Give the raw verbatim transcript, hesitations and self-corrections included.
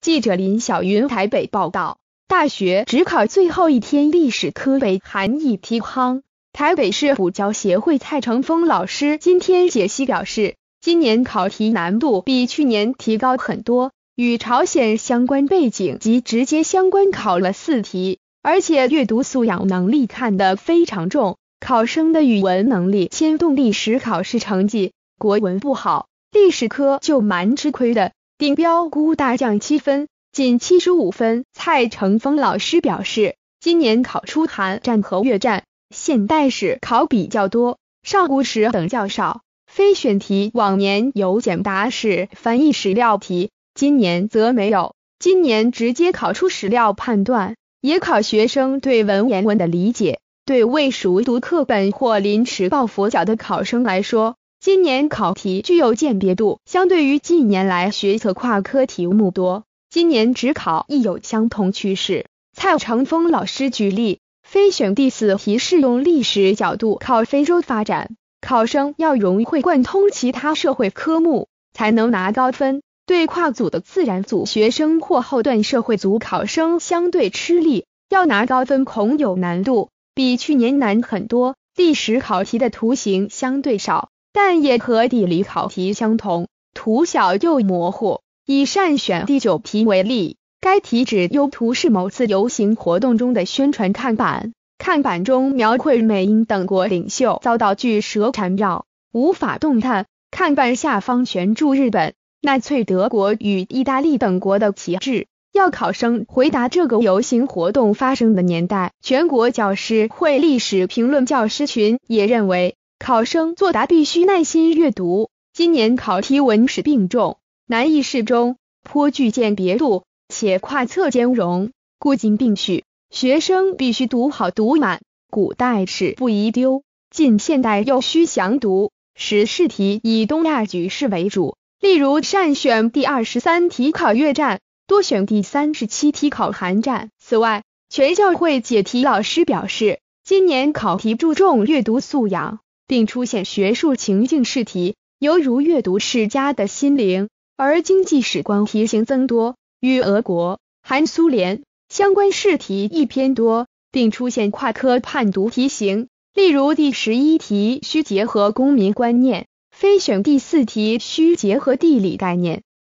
记者林小云台北报道，大学指考最后一天，历史科北韩议题夯。台北市补教协会蔡成峰老师今天解析表示，今年考题难度比去年提高很多，与朝鲜相关背景及直接相关考了四题，而且阅读素养能力看得非常重，考生的语文能力牵动历史考试成绩，国文不好，历史科就蛮吃亏的，顶标估大降七分，仅七十五分。蔡成峰老师表示，今年考出韩战和越战、现代史考比较多，上古史等较少，非选题往年有简答式翻译史料题，今年则没有。今年直接考出史料判断，也考学生对文言文的理解。对未熟读课本或临时抱佛脚的考生来说，今年考题具有鉴别度，相对于近年来学测跨科题目多，今年指考亦有相同趋势。蔡成峰老师举例，非选第四题是用历史角度考非洲发展，考生要融会贯通其他社会科目，才能拿高分。对跨组的自然组学生或后段社会组考生相对吃力，要拿高分恐有难度，比去年难很多。历史考题的图形相对少，但也和地理考题相同，图小又模糊。以善选第九题为例，该题指右图是某次游行活动中的宣传看板，看板中描绘美英等国领袖遭到巨蛇缠绕，无法动弹，看板下方悬铸日本、纳粹德国与意大利等国的旗帜。要考生回答这个游行活动发生的年代。全国教师会历史评论教师群也认为，考生作答必须耐心阅读。今年考题文史并重，难易适中，颇具鉴别度，且跨侧兼容，故今并蓄，学生必须读好读满，古代史不宜丢，近现代又需详读。时事题以东亚局势为主，例如善选第二十三题考越战，多选第三十七题考韩战。此外，全教会解题老师表示，今年考题注重阅读素养，并出现学术情境试题，犹如阅读世家的心灵，而经济史观题型增多，与俄国、韩苏联相关试题亦偏多，并出现跨科判读题型，例如第十一题需结合公民观念，非选第四题需结合地理概念。